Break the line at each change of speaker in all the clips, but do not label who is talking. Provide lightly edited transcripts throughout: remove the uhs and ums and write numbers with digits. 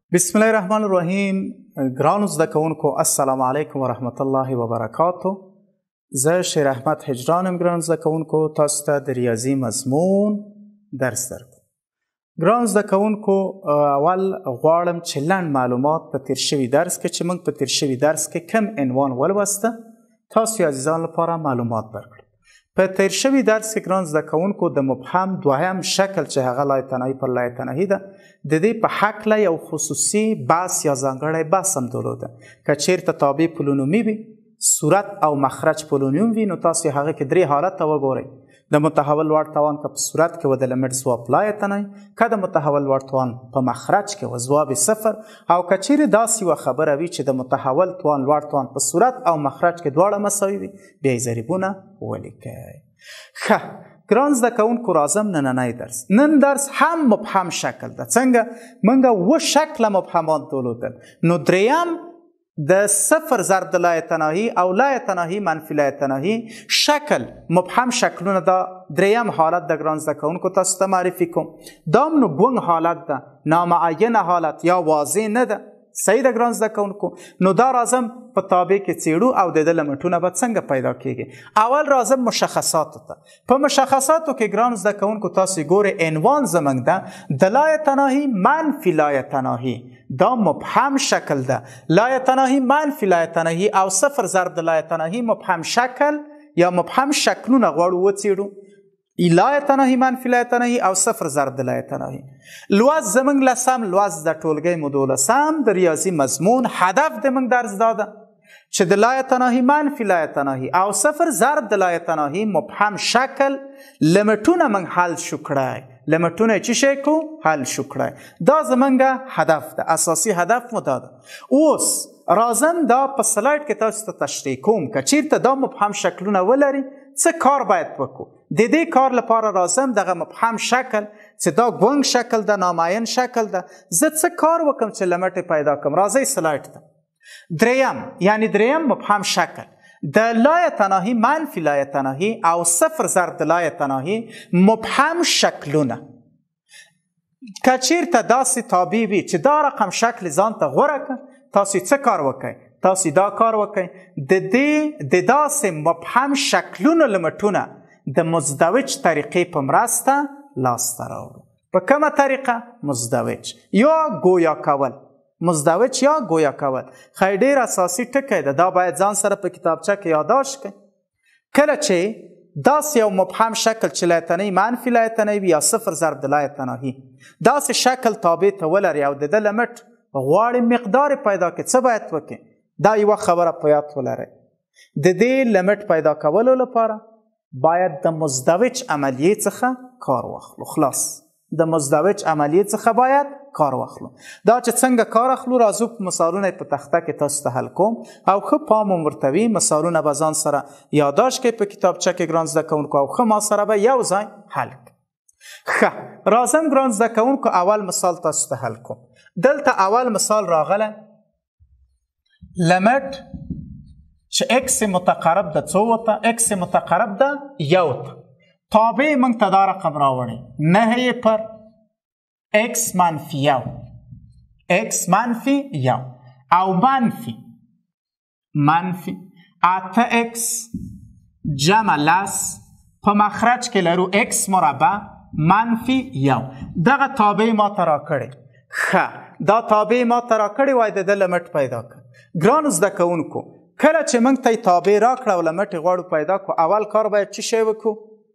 بسم الله الرحمن الرحیم. ګرانو زده کوونکو السلام علیکم ورحمت الله وبرکاتو. زه شیر احمد هجرانم. ګرانو زده کوونکو تاسو ته د ریاضي مضمون درس درکوم. ګرانو زده کوونکو اول غواړم چې لنډ معلومات په تیر شوي درس کې چې موږ په تیر شوي درس کې کم عنوان ولوسته تاسو عزیزان لپاره معلومات درکړم. په تیر شوي درس کې ګرانو زده کوونکو د مبهم دویم شکل چې هغه لای تنهایی پر لای تنهایی ده د دې په هکله یو خصوصي بحث یا ځانګړی بحث هم درلوده. که چیرته تابع پولونومي وي صورت او مخرج پولونوم وي نو تاسو هغه کې درې حالته وګورئ. د متحول لوړ توان که په صورت کې و د لیمټ ځواب لای تنهایی، که د متحول لوړ توان په مخرج کې و ځواب صفر، او که چیرې داسې یوه خبره وي چې د متحول توان لوړ توان په صورت او مخرج کې دواړه مساوي وي بیا یې ضریبونه ولیکئ. ښه ګران زده کوونکو راځم نننی درس. نن درس هم مبهم شکل ده. څنګه موږ اووه شکله مبهمات درلودل. نو دریم د صفر ضرب د لای تناهی او لای تناهی منفي لای تناهی شکل مبهم شکلونه دا دریم حالت د ګران زده کوونکو تاسو ته معرفي کوم. دا نو ګونګ حالت ده، نامعینه حالت یا واضح نه ده. صحیح ده ګران زده کوونکو. نو دا راځم په تابع کې څیړو او د ده لیمټونه به څنګه پیدا کیږي. اول راځم مشخصاتو ته. په مشخصاتو کې ګران زده کوونکو تاسو ګورئ عنوان زموږ ده د لای تناهی منفي لای تناهی. دا مبهم شکل ده. لای تناهی منفي لای تناهی او صفر ضرب د لای تناهی مبهم شکل یا مبهم شکلونه غواړو وڅیړو. لای تناهی منفي لای تناهی او صفر ضرب د لای تناهی. لوست زموږ لسم لوست د ټولګۍ مو دولسم د ریاضي مضمون هدف د موږ درس دا ده چې د لای تناهی منفي لای تناهی او صفر ضرب د لای تناهی مبهم شکل لیمټونه موږ حل شو کړای. لیمټونه چې شی کو حل شو کړای. دا زموږ هدف ده، اساسي هدف مو دا ده. اوس راځم دا په سلایډ کې تاسو ته تشریح کوم. که چیرته دا مبهم شکلونه ولري څه کار باید وکړو. د دې کار لپاره راځم دغه مبهم شکل چې دا ګونګ شکل ده، نامعین شکل ده، زه څه کار وکړم چې لیمټ پیدا کړم. راځئ سلایډ ته. دریم یعنی دریم مبهم شکل د لای تناهی منفي لای تناهی او صفر ضرب د لای تناهی مبهم شکلونه. که چیرته داسې تابع وي چې دا رقم شکل ځان ته غوره کړه تاسو څه کار وکئ؟ تاسو دا کار وکئ د داسې مبهم شکلونو لیمټونه د مزدوج طریقې په مرسته لاسته راوړو. په کومه طریقه؟ مزدوج یا گویا کول. مزدوج یا گویا کول خیر ډیر اساسي ټکی ده. دا باید ځان سره په کتابچه کې یادداشت کړئ. کله چې داسې یو مبهم شکل چې لای تناهی منفي لای تناهی یا صفر ضرب د لای تناهی داسې شکل تابع ته ولري او د ده لیمټ غواړي مقدار پیدا کړي څه باید وکړي؟ دا یوه خبره په یاد ولرئ. د دې لیمټ پیدا کولو لپاره باید د مزدوج عملیې څخه کار واخلو. خلاص د مزدوج عملیې څخه باید کار واخلو. دا چې څنګه کار اخلو راځو په مثالونه په تخته کې تاسو ته حل کوم او ښه پام مو ورته وي. مثالونه به ځان سره یادداشت کړئ په کتابچه کې ګران زده کوونکو او ښه ما سره به یو ځای حل کړئ. ښه راځم ګران زده کوونکو اول مثال تاسو ته حل کوم. دلته اول مثال راغلی لیمټ چې اکس متقرب ده څو ته؟ اکس متقرب ده یو ته. تابع موږ ته دا رقم راوړی 9 پر اکس منفي یو. اکس منفي یو او منفي 8 اکس جمع لس په مخرج کې لرو اکس مربع منفي یو. دغه تابع ما ته راکړی. ښه دا تابع ما ته راکړی وای د ده لیمټ پیدا کړ. ګرانو زده کوونکو کله چې موږ ته تابع راکړه او لیمټ غواړو پیدا کړو اول کار باید څه شی وکړو؟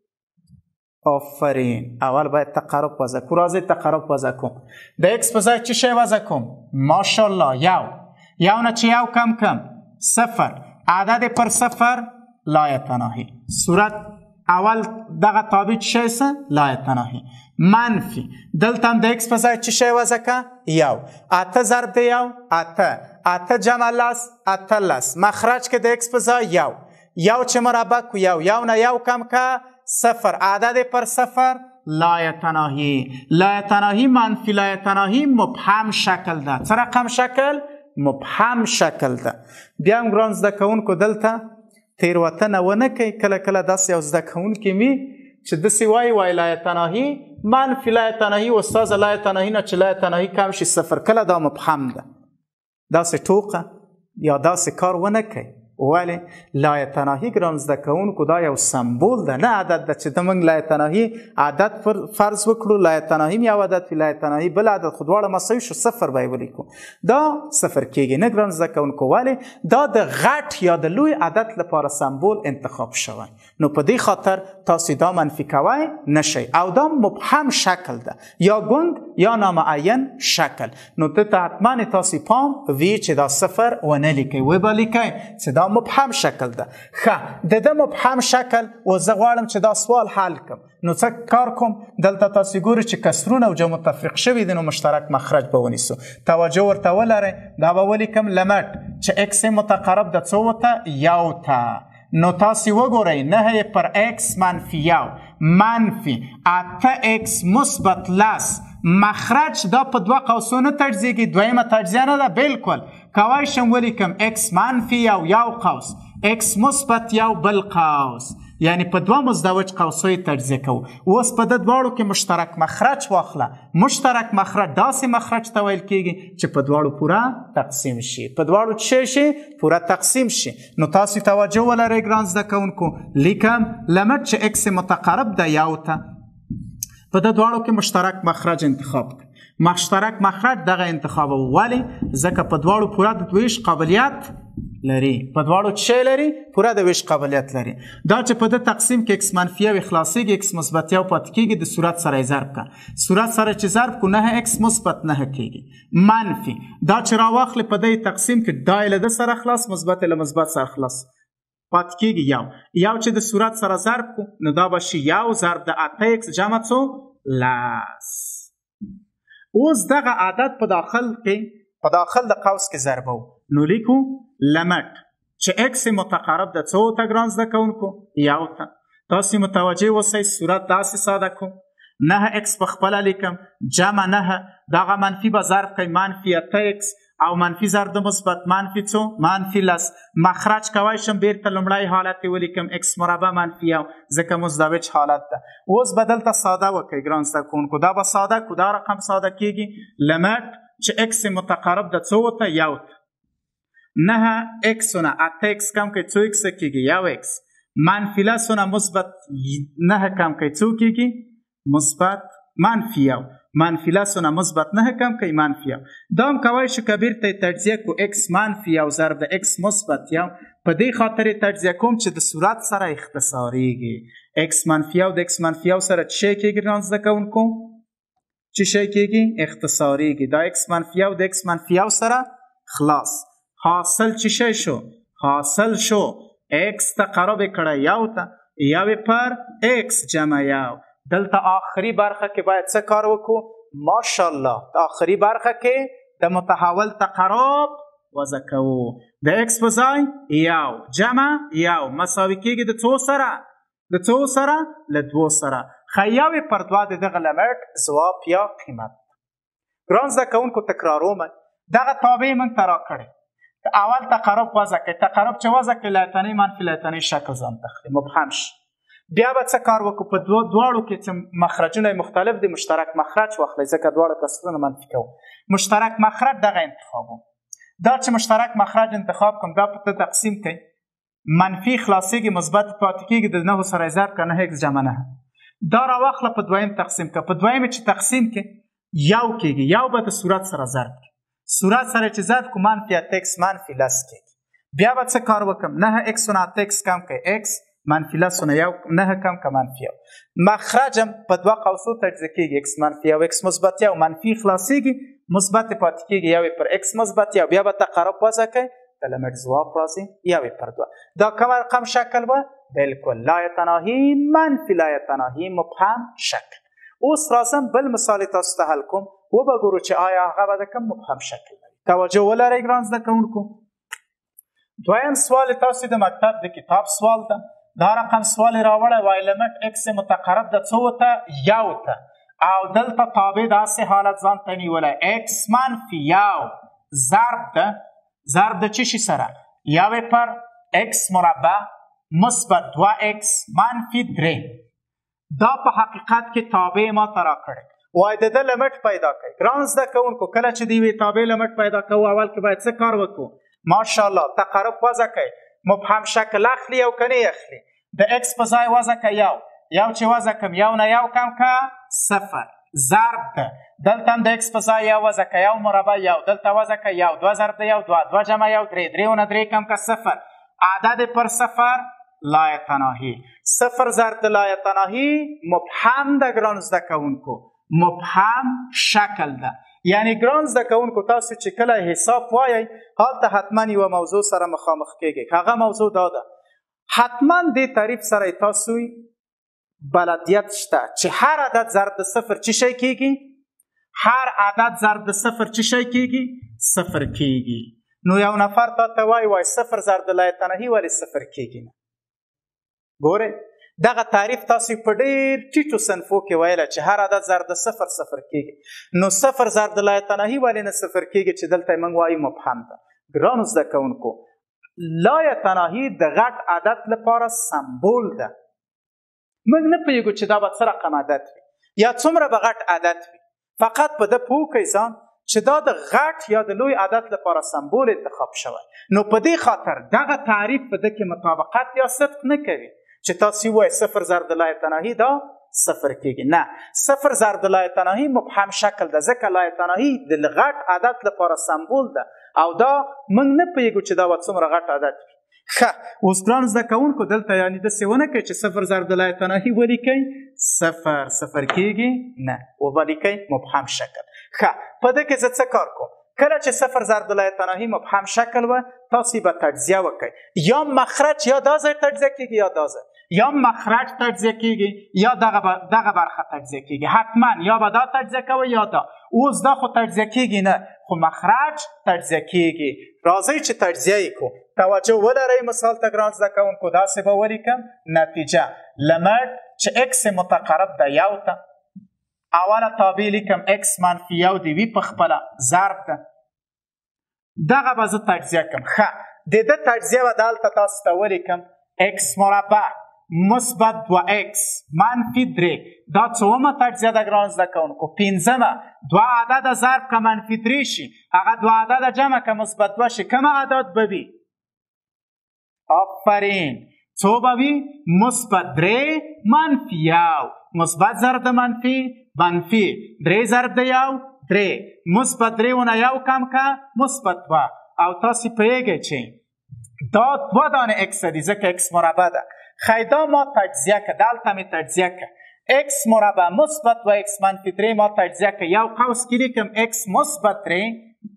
آفرین اول باید تقرب وضع کړو. راځئ تقرب وضع کوم. د اکس په ځای څه شی وضع کوم؟ ماشاءالله یو نه چې یو کم صفر عدد پر صفر لای تناهی. صورت اول دغه تابع څه شی څه؟ لای تناهی. منفي دلته هم د اکس په ځای څه شی وضع کړه؟ یو. 8 ضرب د یو 8 جمع لس 8 لس. مخرج کې د اکس په ځای یو چې مربع کو یو نه یو کم که صفر عدد پر صفر لای تناهی. لای تناهی منفی لای تناهی مبهم شکل ده. څه رقم شکل؟ مبهم شکل ده. بیا هم ګران زده کوونکو دلته تیروتنه ونه کوئ. کله کله داسې یو زده کوونکی وي چې داسې وایي لای تناهی منفي لا يتناهي و استاذ لا يتناهي نه چې لا يتناهي کم شي صفر کله دا مبهم ده داسې ټوقه یا داسې کار ونه کوي ولې لا يتناهي ګران زده کوونکو دا یو سمبول ده نه عدد ده چې د موږ لا يتناهي عدد فرض وکړو لا يتناهي یو عدد لا يتناهي بل عدد خو دواړه مساوي شو صفر به یې ولیکو دا صفر کېږي نه ګران زده کوونکو ولې دا د غټ یا د لوی عدد لپاره سمبول انتخاب شوی نو په دې خاطر تاسو دا منفي کوئ نشئ او دا مبهم شکل ده یا ګونګ یا نامعین شکل نو دلته حتما تاسو پام وی چې دا صفر ونه لیکئ وبه لیکئ چې دا مبهم شکل ده ښه د ده مبهم شکل و زه غواړم چې دا سوال حل کړم نو څه کار کوم دلته تاسو ګورئ چې کسرونه او جمع تفریق شوي دي نو مشترک مخرج به ونیسو توجه ورته ولرئ دا به ولیکم لمټ چې اکس متقرب د څو ته یو ته نو تاسو وګورئ 9 پر x منفي یو منفي 8x مثبت لس مخرج دا په دوه قوسونو تجزیږي دویمه تجزیه نه ده بالکل کوای شم ولیکم x منفي یو قوس x مثبت یو بل قوس یعنی په دوه مزدوج قوسو تجزیه کوو اوس په د دواړو کې مشترک مخرج واخله مشترک مخرج داسې مخرج ته ویل کېږي چې په دواړو پوره تقسیم شي په دواړو څه شي پوره تقسیم شي نو تاسو توجه ولرئ ګران زده کوونکو لیکم لمټ چې x متقرب ده یو ته په د دواړو کې مشترک مخرج انتخاب کړئ مشترک مخرج دغه انتخاب ولې ځکه په دواړو پوره د دویش قابلیت لري په دواړو څه لري پوره د ویش قابلیت لري دا چې په د تقسیم کې x منفي یو خلاصیږي x مثبت یو پاتې کېږي د صورت سره یې ضرب کړه صورت سره چې ضرب کو 9x مثبت 9 کېږي منفي دا چې راواخلې په دې تقسیم کې دا له د سره خلاص مثبت له مثبت سره خلاص پاتې کېږي یو چې د صورت سره ضرب کو نو دا به شي یو ضرب د 8x جمع څو لس اوس دغه عدد په داخل د قوس کې ضربو نو لیکو لمټ چې x متقرب د څو ته ګران زده کوونکو یو ته تاسو متوجه اوسئ صورت داسې ساده کو 9x په خپله لیکم جمع 9 دغه منفي به ضرب کوي منفي 8x او منفي ضرب د مثبت منفي څو منفي لس مخرج کوای شم بیرته لومړی حالت یې ولیکم x مربع منفي یو ځکه مزدوج حالت ده اوس به دلته ساده وکړئ ګران زده کوونکو دا به ساده کو دا رقم ساده کېږي لمټ چې x متقرب د څو ته یو ته 9x نه 8x کم کوي څو x کېږي یو x منفي لس نه مثبت 9 کم کوي څو کېږي مثبت منفي یو منفي لس نه مثبت 9 کم کوي منفي یو دا هم کوای شو که بیرته تجزیه کو x منفي یو ضرب د x مثبت یو په دې خاطر تجزیه کوم چې د صورت سره اختصاریږي x منفي یو د x منفي یو سره څه کېږي ګران زده کوونکو چې څه کېږي اختصاریږي دا x منفي یو د x منفي یو سره خلاص حاصل چې شو حاصل شو x تقرب کړه یو ته یو پر x جمع یو دلته آخري برخه کې باید څه کار وکړو ماشاءالله د آخري برخه کې د متحول تقرب وضع کوو د x په ځای یو جمع یو مساوي کېږي د څو سره د څو سره له دوو سره ښه یو پر دوه د دغه لمټ ځواب یا قیمت ګران زده کوونکو تکراروم دغه تابع موږ ته راکړی اول تقرب وضع کوي تقرب چې وضع کوي لایتنۍ منفي لایتنۍ شکل ځان تخلي مبهم شي بیا به څه کار وکړو په دواړو کې چې مخرجونه مختلف دي مشترک مخرج واخلئ ځکه دواړه کسرونه منفي کوو مشترک مخرج دغه انتخابو دا چې مشترک مخرج انتخاب کوم دا په تقسیم کوي منفي خلاصیږي مثبت پاتې کېږي د 9 سره ضرب کړه 9x جمع 9 دا راواخله په دویم تقسیم که په دویم چې تقسیم کې یو کېږي یو به د صورت سره ضرب کړي صورت سره چې ضرب کو منفي 8x منفي لس کېږي بیا به څه کار وکړم 9x نه 8x کم کړئ x منفي لس نه یو 9 کم که منفي یو مخرجم په دوه قوسو تجزیه کېږي x منفي یو x مثبت یو منفي خلاصیږي مثبت پاتې کېږي یو پر x مثبت یو بیا به تقرب وضع کوي د لمټ ځواب راځي یو پر دوه دا کوم رقم شکل به بالکل لا يتناهي منفي لا يتناهي مبهم شکل اوس راځم بل مثال تاسو ته حل کوم وبګورو چې آیا هغه به د کوم مبهم شکل لري توجه ولرئ ګران زده کوونکو دویم سوال تاسو د مکتب د کتاب سوال ده دا رقم سوال راوړی وای لمټ x متقرب د څو ته یو ته او دلته تابع داسې حالت ځان ته نیولی x منفي یو ضرب د څه شي سره یو پر x مربع مثبت 2x منفي 3 دا په حقیقت کې تابع ما ته راکړی وای د ده لیمټ پیدا کوي. ګران زده کوونکو کله چې د یوې تابع لیمټ پیدا کوو اول کې باید څه کار وکړو؟ ماشاءالله تقرب وضع کوي، مبهم شکل اخلي او که نه اخلي. د اکس په ځای وضع کوي یو چې وضع کم یو نه یو کم که صفر ضرب ده. دلته هم د اکس په ځای یو وضع کوي یو مربع یو، دلته وضع کوي یو، دوه ضرب ده یو دوه جمع یو درې، درې نه درې کم که صفر. عدد پر صفر لا یتناهی. صفر ضرب د لا یتناهی مبهم ده ګران زده کوونکو، مبهم شکل ده. یعنی ګران زده کوونکو تاسو چې کله حساب وایئ هلته حتما یوه موضوع سره مخامخ کیږئ. هغه موضوع دا ده حتما دې تعریف سره تاسو بلدیت شته چې هر عدد ضرب د صفر چی شی کیږي؟ هر عدد ضرب د صفر چی شی کیږي؟ صفر کیږي. نو یو نفر تا ته وای صفر ضرب د لا یتناهی ولې صفر کیږي نه؟ ګورئ دغه تعریف تاسو په ډېر ټیټو صنفو کې ویله چې هر عدد ضرب د صفر صفر کیږي. نو صفر ضرب د لا یتناهی ولې نه صفر کیږي چې دلته موږ وایو مبهم ده. ګرانو زده کوونکو لا یتناهی د غټ عدد لپاره سمبول ده. موږ نه پوهېږو چې دا به څه رقم عدد وي یا څومره به غټ عدد وي، فقط په ده پوه کوئ ځان چې دا د غټ یا د لوی عدد لپاره سمبول انتخاب شوی. نو په دې خاطر دغه تعریف په ده کې مطابقت یا صدق نه کوي چې تاسو وایئ صفر ضرب د لا یتناهی دا صفر کیږي. نه، صفر ضرب د لا یتناهی مبهم شکل ده ځکه لا یتناهی د غټ عدد لپاره سمبول ده او دا موږ نه پوهېږو چې دا به څومره غټ عدد وي. ښه اوس ګران زده کوونکو دلته یعنې داسې ونه کوئ چې صفر ضرب د لا یتناهی ولیکئ صفر صفر کیږي، نه ولیکئ مبهم شکل. ښه په دې کې زه څه کار کوم؟ کله چې صفر ضرب د لا یتناهی مبهم شکل و تاسو به تجزیه وکړئ. یا مخرج یا دا ځای تجزیه کیږي یا دا ځای، یا مخرج تجزیه کیږي یا دغه برخه تجزیه کیږي. حتما یا به دا تجزیه کوئ یا دا. اوس دا خو تجزیه کیږي نه، خو مخرج تجزیه کیږي. راځئ چې تجزیه یې کړو. توجه ولرئ مثال ته ګران زده کوونکو داسې به ولیکم نتیجه لیمټ چې اکس متقرب ده یو ته اوله تابع لیکم اکس منفي یو د وي په خپله ضرب ده. دغه به زه تجزیه کړم. ښه د ده تجزیه به دلته تاسو ته ولیکم اکس مربع مثبت 2x منفي 3. دا څومه تجزیه ده ګران زده کوونکو؟ پنځمه. دوه عدده ضرب که منفي 3 شي هغه دوه عدده جمع که مثبت 2 شي کومه عدد به وي؟ آفرین څو به وي؟ مثبت 3 منفي 1. مثبت ضرب د منفي 3 ضرب د 1 3. مثبت 3 ونه 1 کم که مثبت 2. او تاسو پوهېږئ چې دا 2 دانې اکس دي ځکه اکس مربع ده. خیدا ما تجزیه که دلته می تجزیه که اکس مربع مثبت و اکس منفی 3 ما تجزیه که یو قوس کې لیکم اکس مثبت 3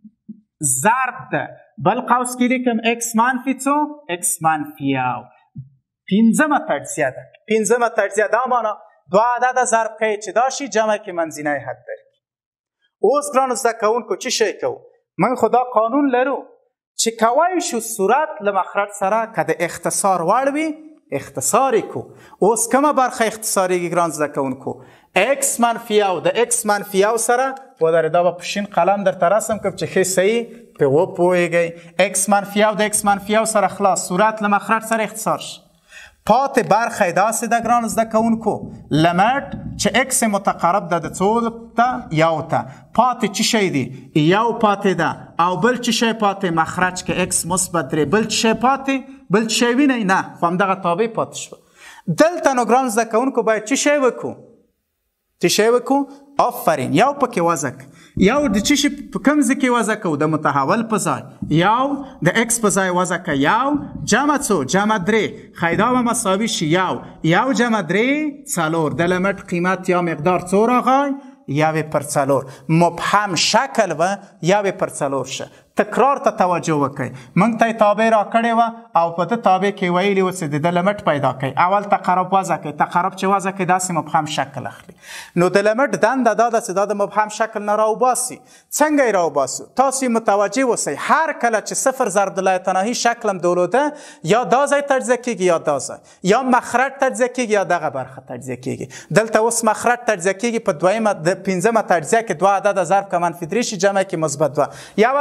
ضرب ده، بل قوس کې لیکم اکس منفی 2 اکس منفی 1. پنځمه تجزیه ده. پنځمه تجزیه دا معنا دوه عدده ضرب کوي چې دا شي جمع کې منځنی حد درکړي. اوس ګرانو زده کوونکو څه شی کوو؟ موږ خو دا قانون لرو چې کولی شو صورت له مخرج سره که د اختصار وړ وي اختصاری کو. اوس کومه برخه اختصاریږي ګران زده کوونکو؟ اکس منفي یو د اکس منفي یو سره ودرې دا به په شین قلم درته رسم کړم چې ښه صحیح پې وپوهېږئ. اکس منفي یو د اکس منفي یو سره خلاص صورت له مخرج سره اختصار شي. پاتې برخه یې داسې ده ګران زده کوونکو لیمټ چې اکس متقرب ده د څو ته؟ یو ته. پاتې څه شی دی؟ یو پاتې ده او بل څه شی پاتې؟ مخرج کې اکس مثبت 3. بل څه شی پاتې؟ بل څه شی وینئ؟ نه، خو همدغه تابع پاتې شوه. دلته نو ګران زده کوونکو باید څه شی وکړو؟ څه شی وکړو؟ آفرین یو پکې وضع کړو. یو د څه شي په کوم ځای کې وضع کوو؟ د متحول په ځای. یو د اکس په ځای وضع کړه. یو جمع څو؟ جمع 3. خیدا به مساوي شي یو جمع 3 4. د لیمټ قیمت یا مقدار څو راغی؟ 1/4. مبهم شکل و 1/4 شه. تکرار ته توجه وکړئ. موږ ته تابع راکړې وه او په ده تابع کې ویلي و چې د ده لیمټ پیدا کړئ. اول تقرب وضع کړئ. تقرب چې وضع کړئ داسې مبهم شکل اخلي. نو د لیمټ دنده دا ده چې دا د مبهم شکل نه راوباسي. څنګه یې راوباسو؟ تاسو متوجه اوسئ هر کله چې صفر ضرب د لا یتناهی شکل هم درلوده یا دا ځای تجزیه کیږي یا دا ځای، یا مخرج تجزیه کیږي یا دغه برخه تجزیه کیږي. دلته اوس مخرج تجزیه کیږي په دویمه د پنځمه تجزیه کې دوه عدده ضرب که منفي 3 شي جمع کې مثبت 2. یو عدد مثبت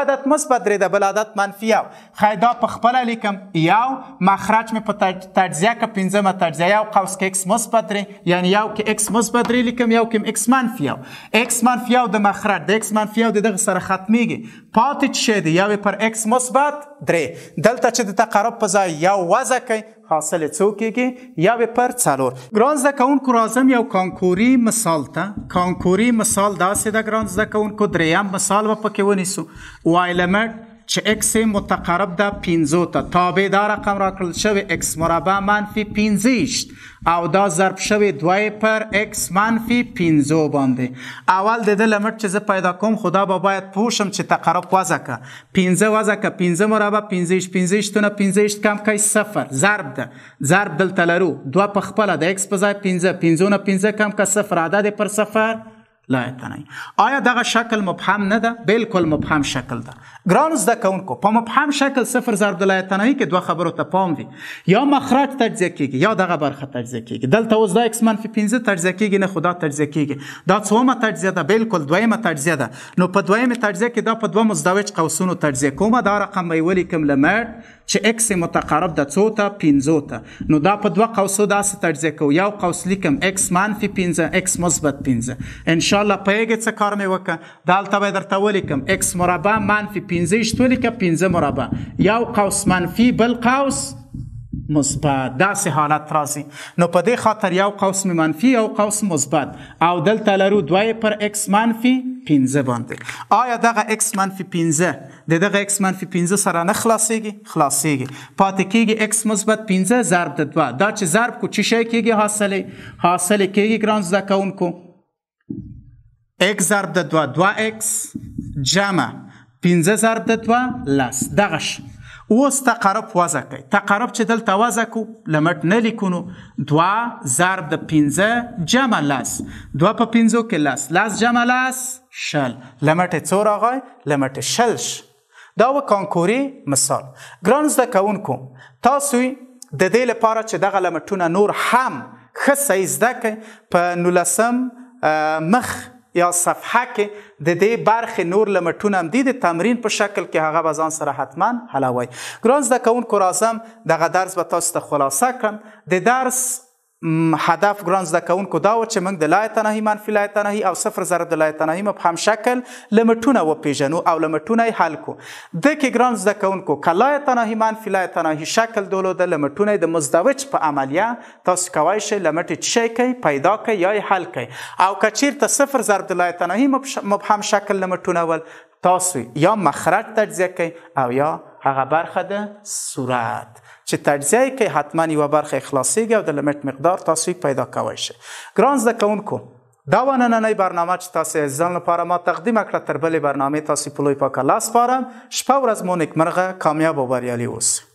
مثبت درې ده، بل عدد منفي یو. ښایي دا په خپله لیکم یو، مخرج مې په تجزیه که پنځمه تجزیه یو قوس کې اکس مثبت درې، یعنی یو کې اکس مثبت درې لیکم، یو کې اکس منفي یو. اکس منفي یو د مخرج د اکس منفي یو د دغه سره ختمیږي، پاتې څه شی دی؟ یو یې پر اکس مثبت درې. دلته چې د تقرب په ځای یو وضع کوي، حاصل یې څو کېږي؟ یو یې پر څلور. ګران زده کوونکو راځم یو کانکوري مثال ته. کانکوري مثال داسې ده ګران زده کوونکو، دریم مثال به پکې ونیسو. وای لیمټ چې اکس متقرب ده 5 ته، تابع دا رقم راکړل شوی اکس مربع منفي 15 او دا ضرب شوی 2 پر اکس منفي 15 باندې. اول د دې لیمټ چې زه پیدا کوم، خو دا به باید پوه شم چې تقرب وضع که 15 وضع که 15 مربع 15 15 تونه 15 کم کوي 0 ضرب ده، ضرب دلته لرو 2 په خپله د اکس په ځای 15 15 نه 15 کم که 0 عدد پر 0 لا یتنی. آیا دغه شکل مبهم نه ده؟ بالکل مبهم شکل ده. ګرانو زده کوونکو په مبهم شکل 0 ضرب د لا یتنی کې دوه خبرو ته پام وي، یا مخرج تجزیه کیږي یا دغه برخه تجزیه کیږي. دلته اوس دا اکس منفي 15 تجزیه کیږي نه، خو دا تجزیه کیږي. دا څومه تجزیه ده؟ بالکل دویمه تجزیه ده. نو په دویمه تجزیه کې دا په دوه مزدوج قوسونو تجزیه کومه. دا رقم به یې ولیکم لیمټ چې اکس متقرب ده څو ته؟ 15 ته. نو دا په دوه قوسو داسې تجزیه کوو. یو قوس لیکم اکس منفي 15 اکس مثبت 15. انشاءالله پوهیږئ څه کار مې وکړه. دلته به یې درته ولیکم اکس مربع منفي 15 ولیکه 15 مربع، یو قوس منفي بل قوس مثبت، داسې حالت راځي. نو په دې خاطر یو قوس مې منفي یو قوس مثبت او دلته لرو 2 پر اکس منفي 15 باندې. آیا دغه اکس منفي 15 د دغه اکس منفي 15 سره نه خلاصیږي؟ خلاصیږي. پاتې کېږي اکس مثبت 15 ضرب د 2. دا چې ضرب کو څه شی کېږي؟ حاصل کېږي ګران زده کوونکو اکس ضرب د 2 2 اکس جمع 15 ضرب د 2 لس. دغه اوس تقرب وضع کوي. تقرب چې دلته وضع کو لیمټ نه لیکونو، 2 ضرب د 15 جمع لس، 2 په 15 کې لس، لس جمع لس شل. لیمټ یې څو راغی؟ لیمټ یې شل. دا و کانکوري مثال. ګران زده کوونکو تاسو د دې لپاره چې دغه لیمټونه نور هم ښه صحیح زده کړئ، په 19 مخ یا صفحه کې د دې برخې نور لیمټونه هم دي د تمرین په شکل کې، هغه به ځان سره حتما حلوئ. ګران زده کوونکو راځم دغه درس به تاسو ته خلاصه کړم. د درس هدف ګران زده کوونکو دا و چې موږ د لا یتناهي منفي لا یتناهي او 0 ضرب د لا یتناهي مبهم شکل لیمټونه وپېژنو او لیمټونه یې حل کو. دکې ګران زده کوونکو که لا یتناهي منفي لا یتناهي شکل دولو د لیمټونه د مزدوج په عملیه تاسو کولی شئ لیمټ یې څه شی کوئ؟ پیدا کوئ یا یې حل کوئ. او که چیرته 0 ضرب د لا یتناهي مبهم شکل لیمټونه ول، تاسو یا مخرج تجزیه کوئ او یا هغه برخه د صورت چې تجزیه کوي حتما یوه برخه خلاصیږي او د لیمټ مقدار تاسو پیدا کوی شئ. ګران زده کوونکو دا و نننۍ برنامه چې تاسو یې ځان لپاره ما تقدیم کړه. تر بلې برنامې تاسو په لوی پاک الله سپارم. شپه ورځ مو نیکمرغه، کامیاب او بریالي اوسئ.